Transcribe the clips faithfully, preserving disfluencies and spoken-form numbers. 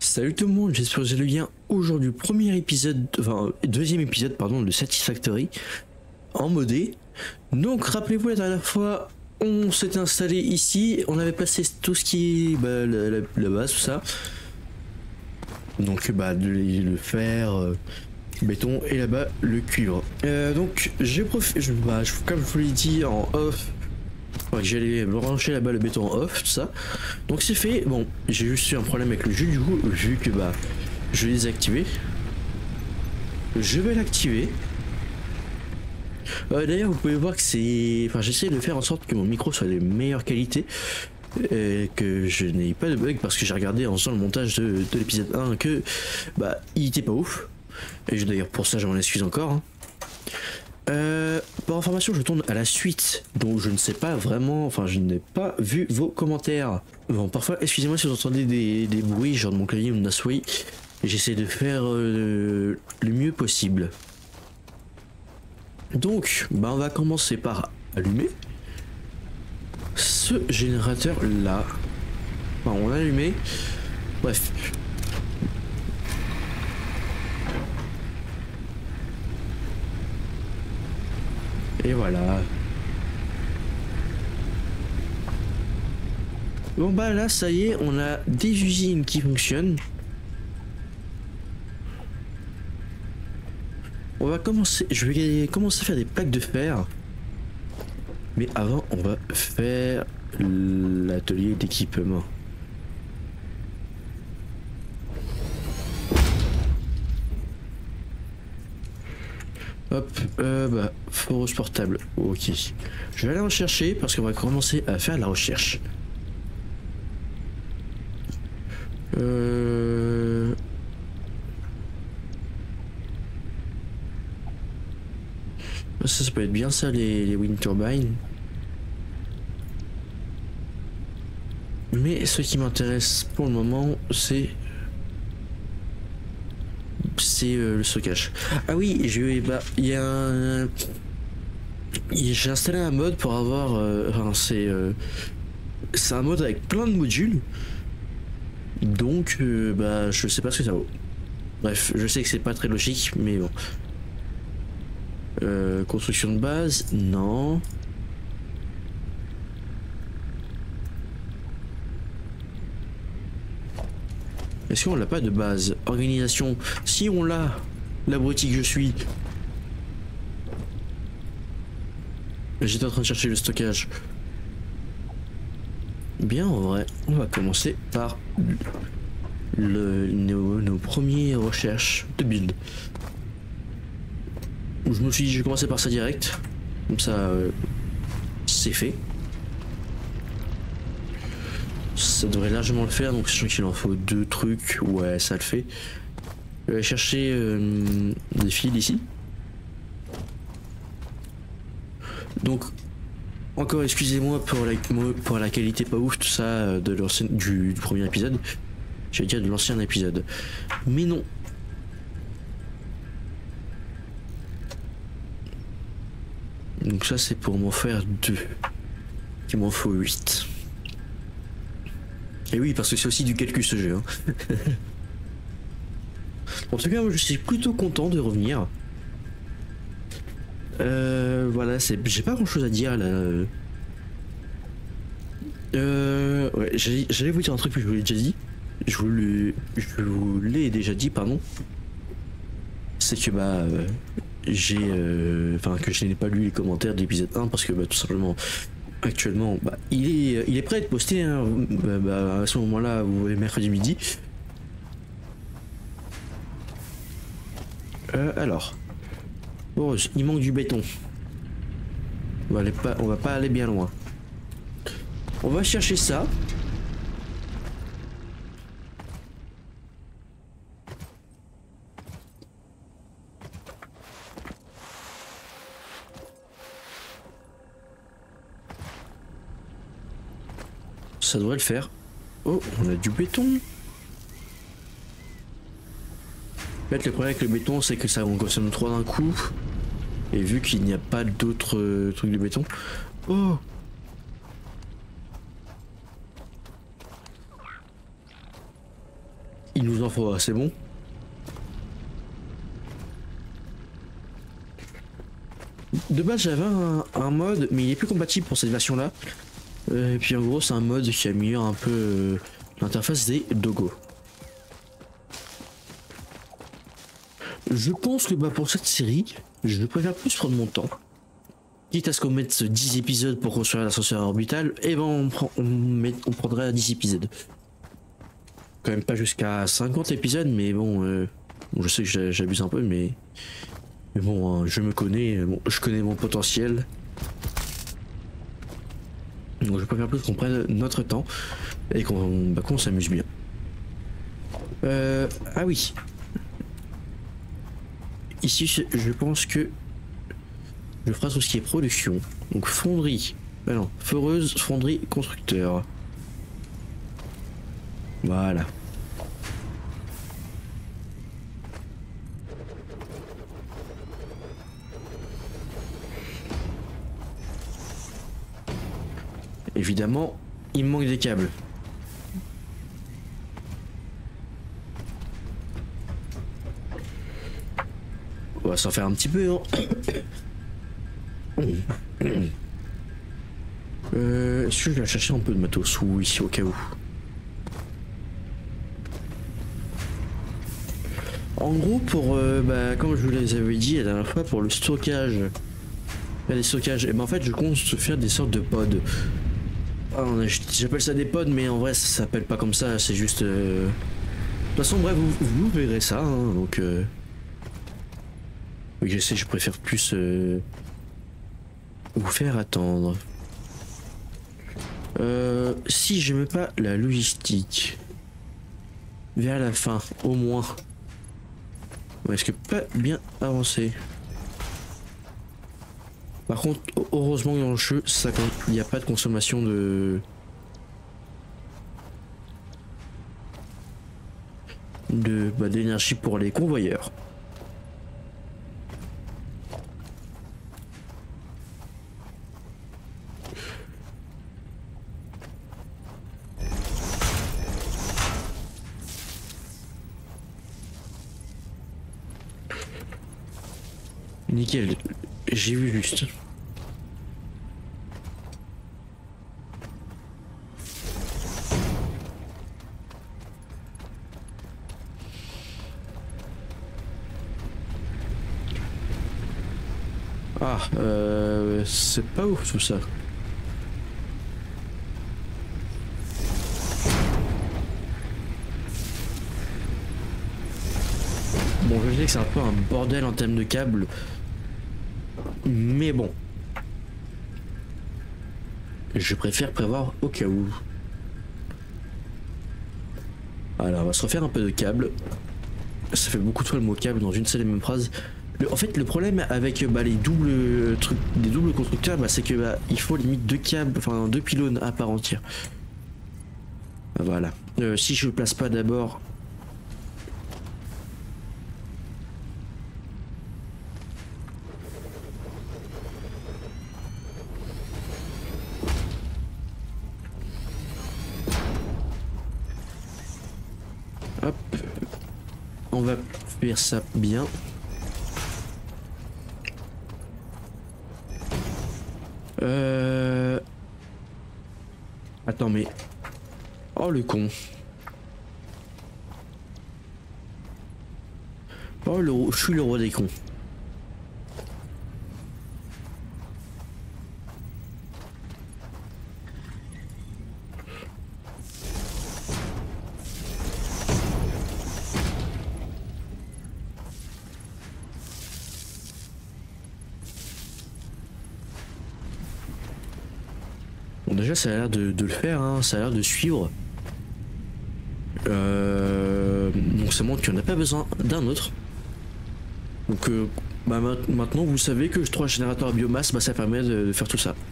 Salut tout le monde, j'espère que vous allez bien. Aujourd'hui, premier épisode, enfin deuxième épisode pardon de Satisfactory en modé. Donc rappelez-vous, la dernière fois, on s'était installé ici, on avait placé tout ce qui est bah, la, la, la base, tout ça. Donc bah le, le fer, euh, béton et là-bas le cuivre. Euh, donc j'ai profité, bah, comme je vous l'ai dit en off. Ouais, j'allais brancher là-bas le béton en off, tout ça. Donc c'est fait. Bon, j'ai juste eu un problème avec le jeu du coup, vu que bah je l'ai désactivé. Je vais l'activer. Euh, D'ailleurs, vous pouvez voir que c'est. Enfin, j'essaie de faire en sorte que mon micro soit de meilleure qualité. Et que je n'ai pas de bug parce que j'ai regardé en faisant le montage de, de l'épisode un que bah il était pas ouf. Et d'ailleurs pour ça je m'en excuse encore. Hein. Euh, pour information, je tourne à la suite, donc je ne sais pas vraiment, enfin je n'ai pas vu vos commentaires. Bon, parfois, excusez-moi si vous entendez des, des bruits, genre de mon clavier ou de ma souris, j'essaie de faire euh, le mieux possible. Donc, bah on va commencer par allumer ce générateur là. Enfin, on l'a allumé, bref. Et voilà. Bon bah là ça y est, on a des usines qui fonctionnent. On va commencer, je vais commencer à faire des plaques de fer. Mais avant on va faire l'atelier d'équipement. Hop, euh, bah, foreuse portable, ok. Je vais aller en chercher parce qu'on va commencer à faire la recherche. Euh... Ça, ça peut être bien ça, les, les wind turbines. Mais ce qui m'intéresse pour le moment, c'est... C'est euh, le stockage. Ah oui, je bah, il y a un... J'ai installé un mode pour avoir... Euh, enfin, c'est... Euh, c'est un mode avec plein de modules. Donc, euh, bah, je sais pas ce que ça vaut. Bref, je sais que c'est pas très logique, mais bon. Euh, construction de base, non. Est-ce qu'on l'a pas de base? Organisation, si on l'a, l'abruti que je suis. J'étais en train de chercher le stockage. Bien, en vrai, on va commencer par le, nos, nos premières recherches de build. Je me suis dit, je vais commencer par ça direct. Comme ça, euh, c'est fait. Ça devrait largement le faire, donc sachant qu'il en faut deux trucs, ouais, ça le fait. Je vais chercher euh, des fils ici. Donc, encore excusez-moi pour la, pour la qualité pas ouf, tout ça, de du, du premier épisode. J'allais dire de l'ancien épisode. Mais non. Donc ça c'est pour m'en faire deux. Il m'en faut huit. Et oui, parce que c'est aussi du calcul ce jeu. Hein. En tout cas, moi, je suis plutôt content de revenir. Euh, voilà, j'ai pas grand chose à dire là. Euh, ouais, j'allais vous dire un truc que je vous l'ai déjà dit. Je vous l'ai, je vous l'ai déjà dit, pardon. C'est que bah, euh, j'ai, euh, enfin que je n'ai pas lu les commentaires de l'épisode un parce que bah, tout simplement. Actuellement, bah, il est, il est prêt à être posté. Hein. Bah, bah, à ce moment-là, vous voyez mercredi midi. Euh, alors, bon, il manque du béton. On va, aller pas, on va pas aller bien loin. On va chercher ça. Ça devrait le faire. Oh, on a du béton. En fait, le problème avec le béton, c'est que ça en consomme trois d'un coup. Et vu qu'il n'y a pas d'autres euh, trucs de béton. Oh! il nous en faudra, c'est bon. De base j'avais un, un mode mais il est plus compatible pour cette version là. Euh, et puis en gros c'est un mode qui améliore un peu euh, l'interface des dogos. Je pense que bah, pour cette série, je préfère plus prendre mon temps. Quitte à ce qu'on mette dix épisodes pour construire l'ascenseur orbital, et ben on, prend, on, met, on prendrait dix épisodes. Quand même pas jusqu'à cinquante épisodes, mais bon, euh, bon je sais que j'abuse un peu, mais, mais bon, hein, je me connais, bon, je connais mon potentiel. Donc je préfère plus qu'on prenne notre temps et qu'on bah, qu'on s'amuse bien. Euh, ah oui. Ici, je pense que je ferai tout ce qui est production. Donc fonderie. Ah non, foreuse, fonderie, constructeur. Voilà. Évidemment, il me manque des câbles. On va s'en faire un petit peu, hein. Euh, Est-ce que je vais chercher un peu de matos ou ici au cas où? En gros, pour, euh, bah, comme je vous les avais dit la dernière fois, pour le stockage, il y a des stockages, et ben en fait je compte faire des sortes de pods. Ah, j'appelle ça des pods, mais en vrai ça s'appelle pas comme ça, c'est juste... Euh... De toute façon, bref, vous, vous verrez ça, hein, donc... Euh... Oui, je sais, je préfère plus euh, vous faire attendre. Euh, si je mets pas la logistique vers la fin, au moins, est-ce que pas bien avancé? Par contre, heureusement dans le jeu, ça, il n'y a pas de consommation de de bah, d'énergie pour les convoyeurs. Nickel, j'ai vu juste. Ah, euh, c'est pas ouf tout ça. Bon, je sais que c'est un peu un bordel en termes de câbles. Mais bon. Je préfère prévoir au cas où. Alors, on va se refaire un peu de câbles. Ça fait beaucoup de fois le mot câble dans une seule et même phrase. Le, en fait, le problème avec bah, les doubles trucs, des doubles constructeurs, bah, c'est que bah, il faut limite deux câbles, enfin deux pylônes à part entière. Voilà. Euh, si je le place pas d'abord. Hop. On va faire ça bien. Euh... Attends, mais... Oh, le con. Oh, le... je suis le roi des cons. Bon, déjà ça a l'air de, de le faire, hein. Ça a l'air de suivre. Euh, donc ça montre qu'il n'y en a pas besoin d'un autre. Donc euh, bah, maintenant vous savez que trois générateurs à biomasse, bah, ça permet de, de faire tout ça.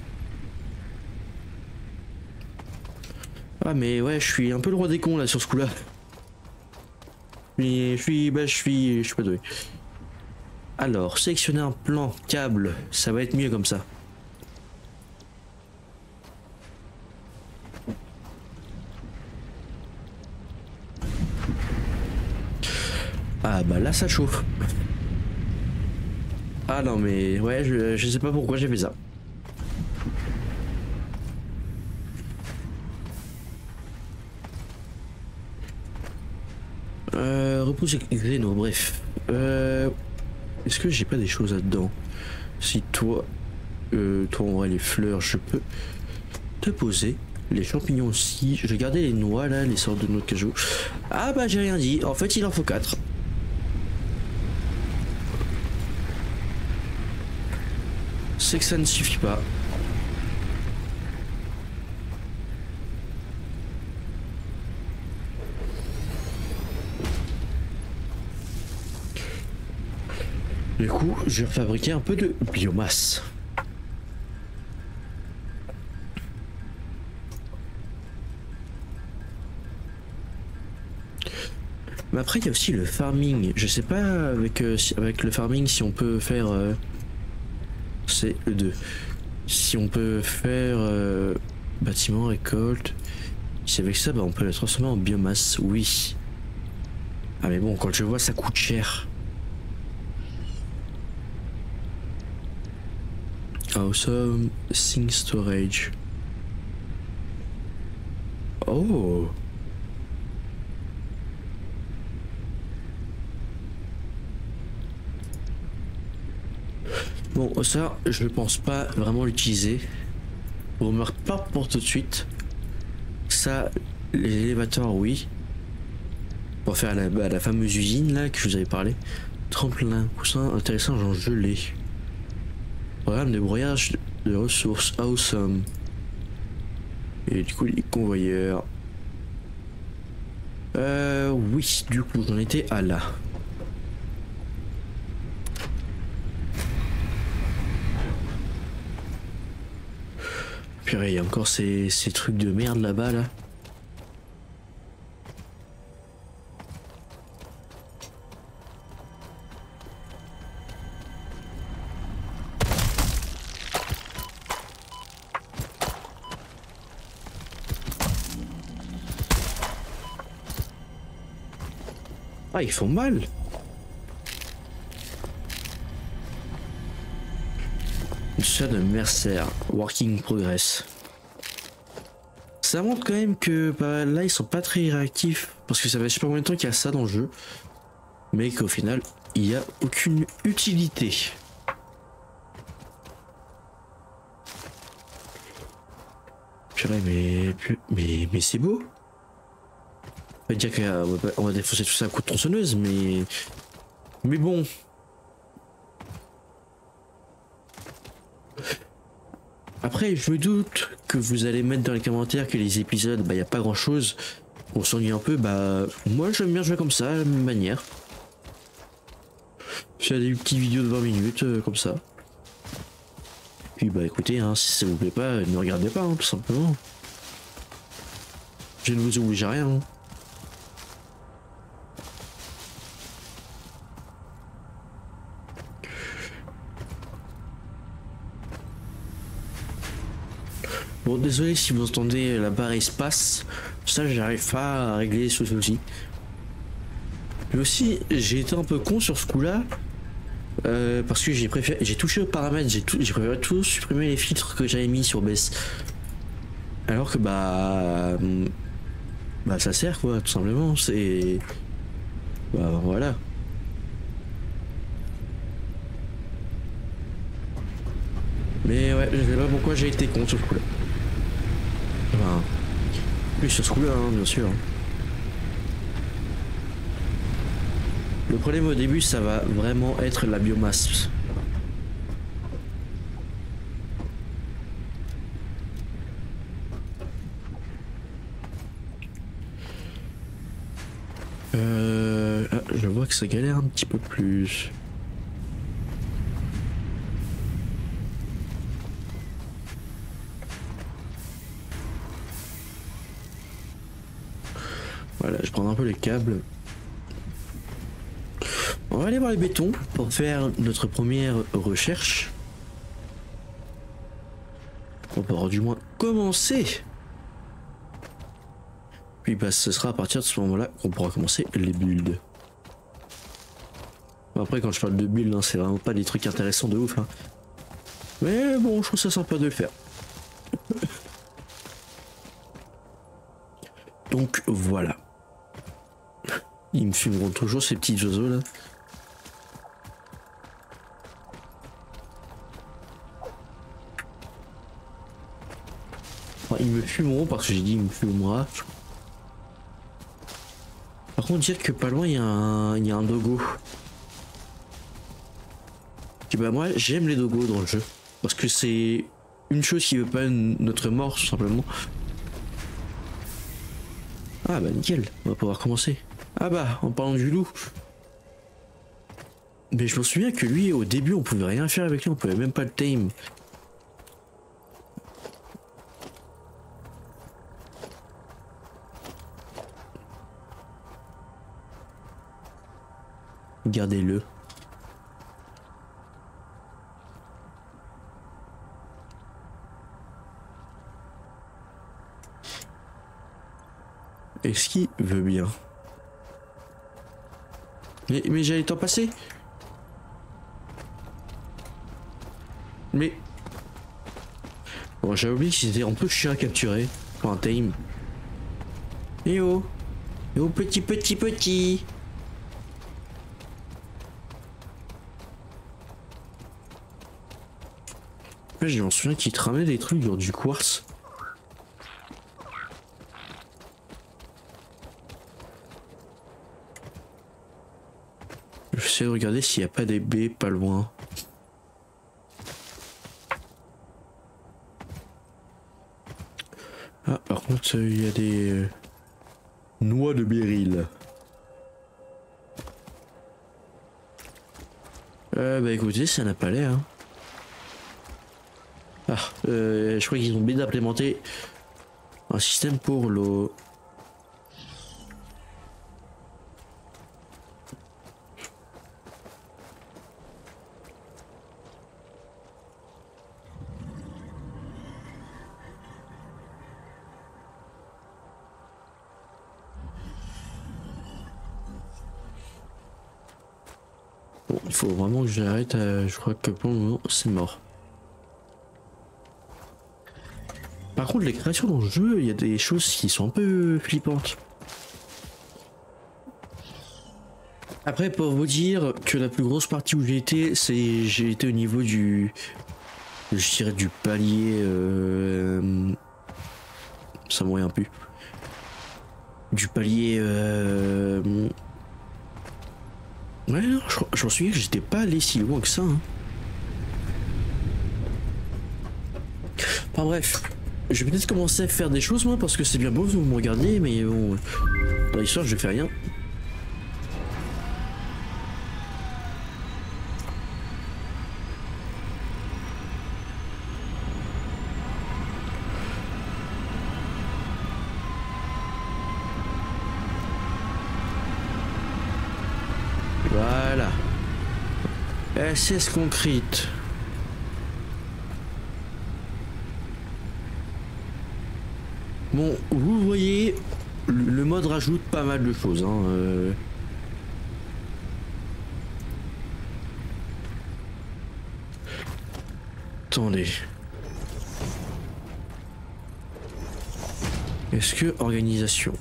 Ah mais ouais, je suis un peu le roi des cons là sur ce coup là. Je suis, bah je suis, je suis pas doué. Alors, sélectionner un plan câble, ça va être mieux comme ça. Ah bah là ça chauffe. Ah non mais ouais je, je sais pas pourquoi j'ai fait ça. Euh, repousse Xeno, bref. Euh, Est-ce que j'ai pas des choses là-dedans? Si toi, euh, toi on voit les fleurs, je peux te poser. Les champignons aussi. Je vais garder les noix là, les sortes de noix de cajou. Ah bah j'ai rien dit. En fait il en faut quatre. C'est que ça ne suffit pas. Du coup, je vais fabriquer un peu de biomasse. Mais après, il y a aussi le farming. Je sais pas avec, euh, si, avec le farming si on peut faire... Euh, c'est le deux. Si on peut faire euh, bâtiment, récolte. Si avec ça, bah, on peut le transformer en biomasse. Oui. Ah mais bon, quand je vois, ça coûte cher. Awesome Thing Storage. Oh. Bon, ça, je pense pas vraiment l'utiliser. On remarque pas pour tout de suite. Ça, les élévateurs, oui. Pour faire la, bah, la fameuse usine là que je vous avais parlé. Tremplin, coussin intéressant, genre gelé. Programme de broyage de ressources, awesome. Et du coup, les convoyeurs. Euh, oui, du coup, j'en étais à là. Purée, il y a encore ces, ces trucs de merde là-bas, là. Ah, ils font mal. Ça de Mercer, Working Progress. Ça montre quand même que bah, là ils sont pas très réactifs parce que ça fait super combien de temps qu'il y a ça dans le jeu, mais qu'au final il n'y a aucune utilité. Purée, mais mais mais c'est beau. On va dire qu'on va, on va défoncer tout ça à coup de tronçonneuse, mais mais bon. Après, je me doute que vous allez mettre dans les commentaires que les épisodes, bah, y a pas grand chose. On s'ennuie un peu, bah, moi j'aime bien jouer comme ça, de la même manière. Faire des petites vidéos de vingt minutes, euh, comme ça. Puis, bah, écoutez, hein, si ça vous plaît pas, ne regardez pas, hein, tout simplement. Je ne vous oblige à rien. Hein. Bon, désolé si vous entendez la barre espace, ça j'arrive pas à régler ce souci. Mais aussi, j'ai été un peu con sur ce coup-là, euh, parce que j'ai préféré, j'ai touché aux paramètres, j'ai j'ai préféré tout supprimer les filtres que j'avais mis sur B S. Alors que bah, bah ça sert quoi, tout simplement. C'est, bah voilà. Mais ouais, je sais pas pourquoi j'ai été con sur ce coup-là. Enfin, oui, sur ce coup-là, hein, bien sûr. Le problème au début, ça va vraiment être la biomasse. Euh, ah, je vois que ça galère un petit peu plus. Voilà, je prends un peu les câbles. On va aller voir les bétons pour faire notre première recherche. On pourra du moins commencer. Puis bah ce sera à partir de ce moment-là qu'on pourra commencer les builds. Après quand je parle de build, hein, c'est vraiment pas des trucs intéressants de ouf. Hein. Mais bon, je trouve ça sympa de le faire. Donc voilà. Ils me fumeront toujours ces petits oiseaux là. Enfin, ils me fumeront parce que j'ai dit ils me fumera. Par contre dire que pas loin il y a un, il y a un dogo. Et bah moi j'aime les dogos dans le jeu. Parce que c'est une chose qui veut pas notre mort tout simplement. Ah bah nickel, on va pouvoir commencer. Ah bah, en parlant du loup. Mais je me souviens que lui, au début, on pouvait rien faire avec lui, on pouvait même pas le tame. Gardez-le. Est-ce qu'il veut bien? Mais, mais j'allais t'en passer. Mais... Bon, j'avais oublié que c'était un peu chiant à capturer. Pour un tame. Eh oh. Eh oh, petit, petit, petit. Là, je m'en souviens qu'il te ramenait des trucs dans du quartz. J'essaie de regarder s'il n'y a pas des baies pas loin. Ah, par contre, il y a des euh, noix de béryl. Euh, bah écoutez, ça n'a pas l'air. Hein. Ah, euh, je crois qu'ils ont bien implémenté un système pour l'eau. Bon, il faut vraiment que j'arrête. À... Je crois que pour le moment, c'est mort. Par contre, les créations dans le jeu, il y a des choses qui sont un peu flippantes. Après, pour vous dire que la plus grosse partie où j'ai été, c'est j'ai été au niveau du, je dirais du palier, euh, ça me revient plus, du palier. Euh, ouais, non, je, je m'en souviens que j'étais pas allé si loin que ça. Hein. Enfin bref. Je vais peut-être commencer à faire des choses moi parce que c'est bien beau vous me regardez mais bon dans l'histoire je fais rien. Voilà. S S Concrete. Bon, vous voyez, le mode rajoute pas mal de choses. Hein, euh... Attendez. Est-ce que organisation?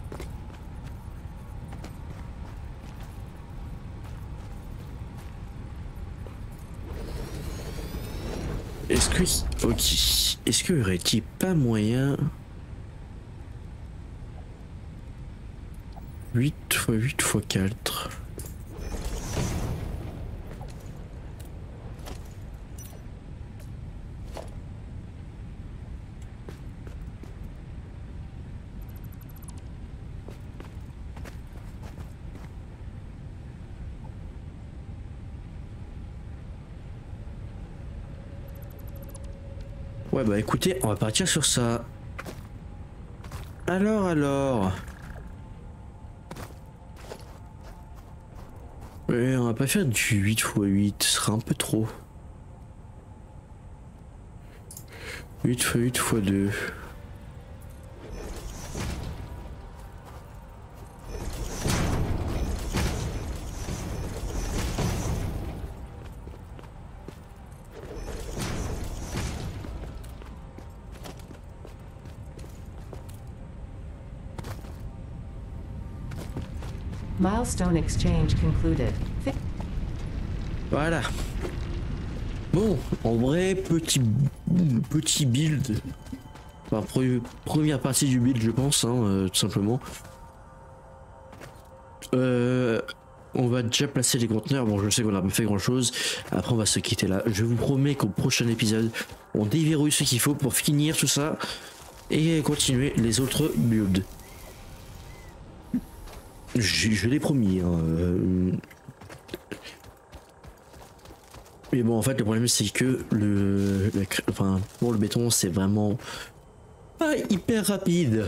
Est-ce que... Ok. Est-ce qu'il y aurait-il pas moyen... huit fois huit fois quatre. Ouais bah écoutez, on va partir sur ça. Alors alors. Ouais, on va pas faire du huit fois huit, ce sera un peu trop. huit fois huit fois deux. Milestone exchange concluded. Voilà. Bon, en vrai, petit, petit build. Enfin, pre première partie du build, je pense, hein, euh, tout simplement. Euh, on va déjà placer les conteneurs. Bon, je sais qu'on n'a pas fait grand chose. Après, on va se quitter là. Je vous promets qu'au prochain épisode, on déverrouille ce qu'il faut pour finir tout ça et continuer les autres builds. Je, je l'ai promis. Hein. Euh, Mais bon, en fait, le problème, c'est que le, le, enfin, pour le béton, c'est vraiment pas hyper rapide.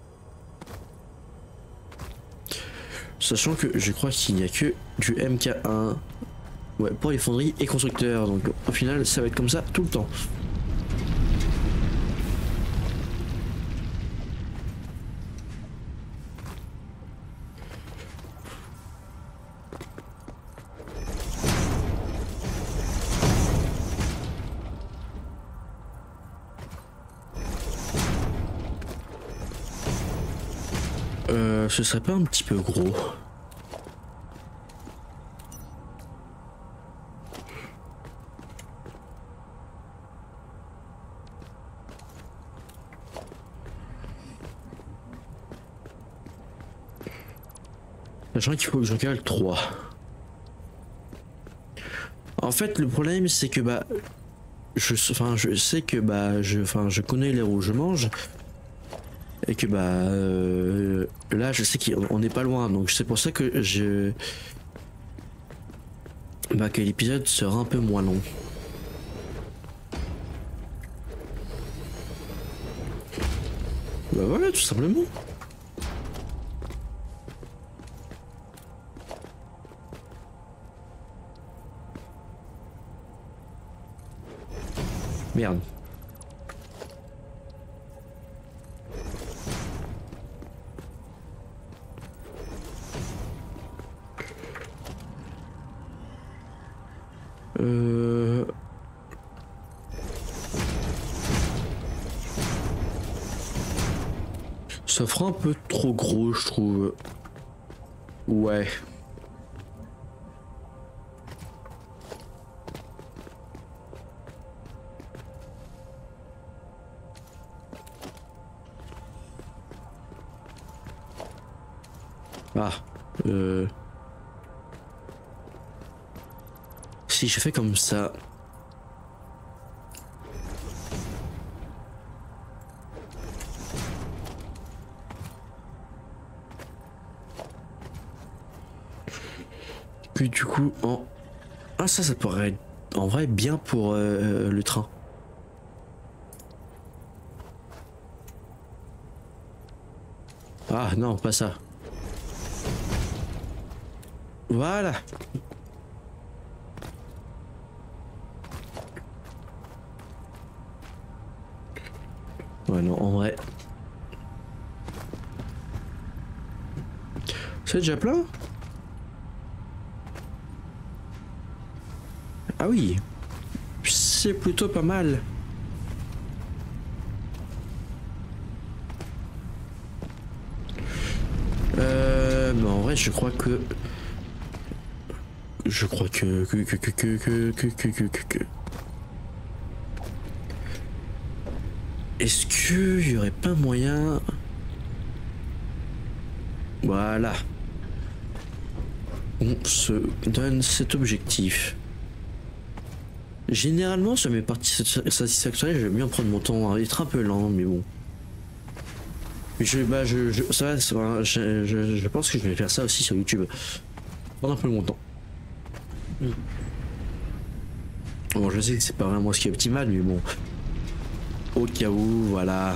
Sachant que je crois qu'il n'y a que du M K un, ouais, pour les fonderies et constructeurs. Donc, au final, ça va être comme ça tout le temps. Euh, ce serait pas un petit peu gros? Sachant qu'il faut que je cale trois. En fait, le problème, c'est que bah, je, enfin, je sais que bah, je, enfin, je connais les où je mange. Et que bah euh, là je sais qu'on n'est pas loin, donc c'est pour ça que je bah que l'épisode sera un peu moins long. Bah voilà, tout simplement. Merde. Euh... Ça fera un peu trop gros, je trouve. Ouais. Ah. Euh... Si je fais comme ça. Puis du coup, en... Ah ça, ça pourrait être en vrai bien pour euh, le train. Ah non, pas ça. Voilà. Ouais, non, en vrai. C'est déjà plein? Ah oui. C'est plutôt pas mal. Euh, mais en vrai, je crois que... Je crois que... que... que... que... que... que... que... que... que... que... Est-ce qu'il y aurait pas moyen... Voilà. On se donne cet objectif. Généralement, sur mes parties satisfactorielles, je vais bien prendre mon temps, être un peu lent, mais bon. Je, bah, je, je, ça va, ça va, je, je, je pense que je vais faire ça aussi sur YouTube. Prendre un peu mon temps. Bon, je sais que c'est pas vraiment ce qui est optimal, mais bon. Au cas où, voilà.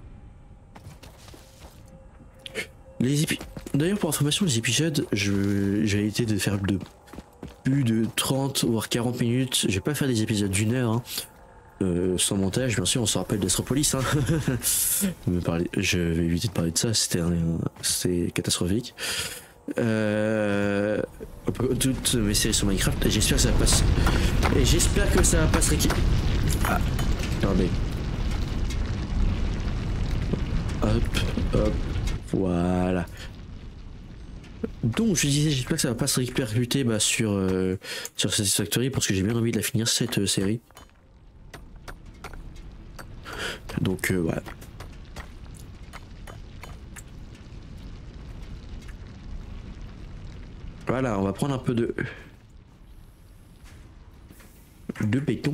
Les épi... D'ailleurs, pour information, les épisodes, j'ai été de faire de plus de trente voire quarante minutes. Je vais pas faire des épisodes d'une heure, hein. euh, sans montage, bien sûr. On se rappelle d'Astropolis. Hein. parler... Je vais éviter de parler de ça. C'était un... catastrophique. Euh... Toutes mes séries sur Minecraft. J'espère que ça passe. Et j'espère que ça va pas se rééquilibrer. Ah, attendez. Hop, hop, voilà. Donc je disais, j'espère que ça va pas se répercuter bah, sur, euh, sur Satisfactory parce que j'ai bien envie de la finir cette euh, série. Donc euh, voilà. Voilà, on va prendre un peu de de béton.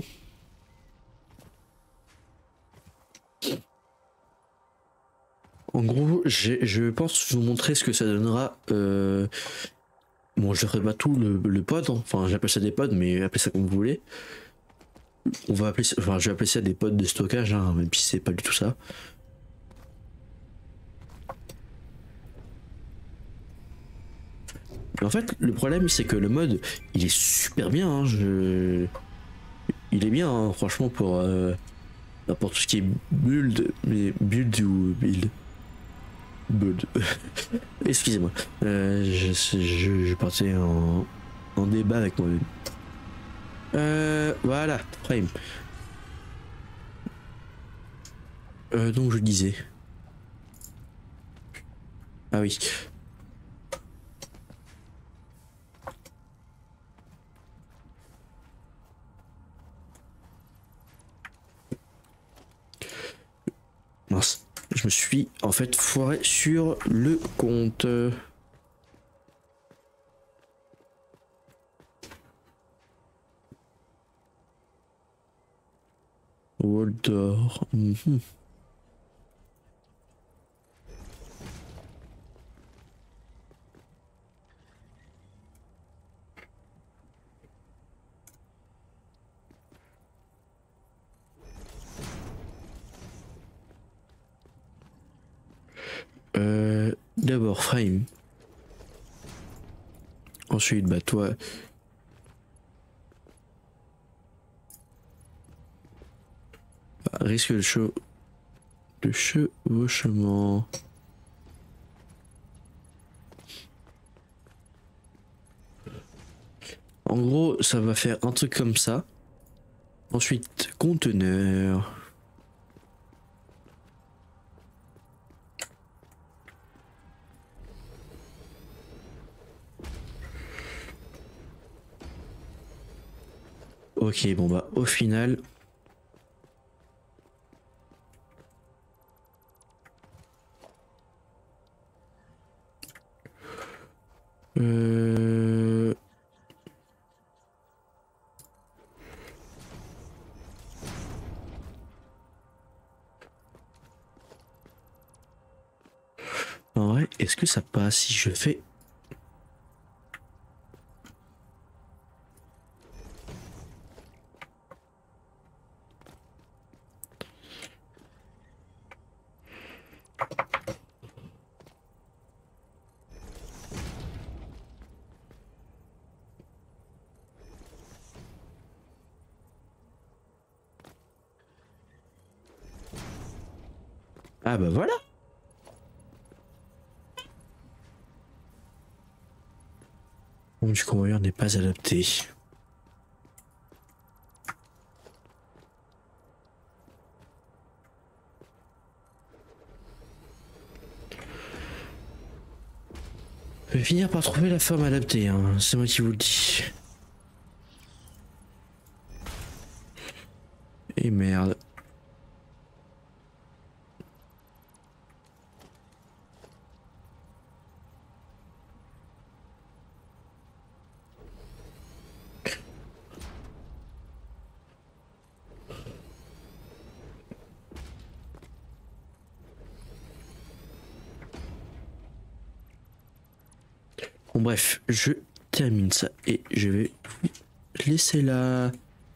En gros, je pense vous montrer ce que ça donnera. Euh... Bon, je ne ferai pas tout le, le pod, hein. Enfin j'appelle ça des pods, mais appelez ça comme vous voulez. On va appeler ça, enfin je vais appeler ça des pods de stockage, hein, même si c'est pas du tout ça. En fait, le problème c'est que le mode, il est super bien. Hein, je... Il est bien, hein, franchement, pour, euh, pour tout ce qui est build, mais build ou build. Build. Excusez-moi. Euh, je, je, je partais en, en débat avec moi-même. Euh, voilà, frame. Euh, donc je disais. Ah oui. Mince. Je me suis en fait foiré sur le compte. Waldor. Mm-hmm. Euh, D'abord frame. Ensuite, bah toi. Bah, risque de che... de chevauchement. En gros, ça va faire un truc comme ça. Ensuite, conteneur. Ok, bon bah au final. Euh... En vrai, est-ce que ça passe si je fais... Ah bah voilà. Bon, du convoyeur n'est pas adapté. Je vais finir par trouver la forme adaptée, hein. C'est moi qui vous le dis. Et merde. Bon bref, je termine ça et je vais vous laisser là.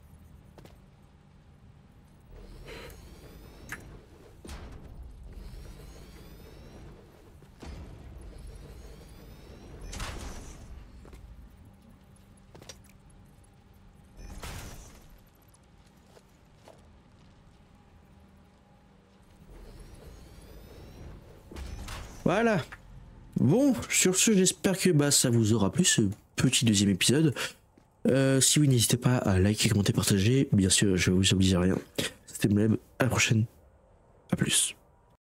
Voilà. Bon, sur ce, j'espère que bah, ça vous aura plu ce petit deuxième épisode. Euh, si oui, n'hésitez pas à liker, commenter, partager. Bien sûr, je vous oblige à rien. C'était Mleb. À la prochaine. À plus.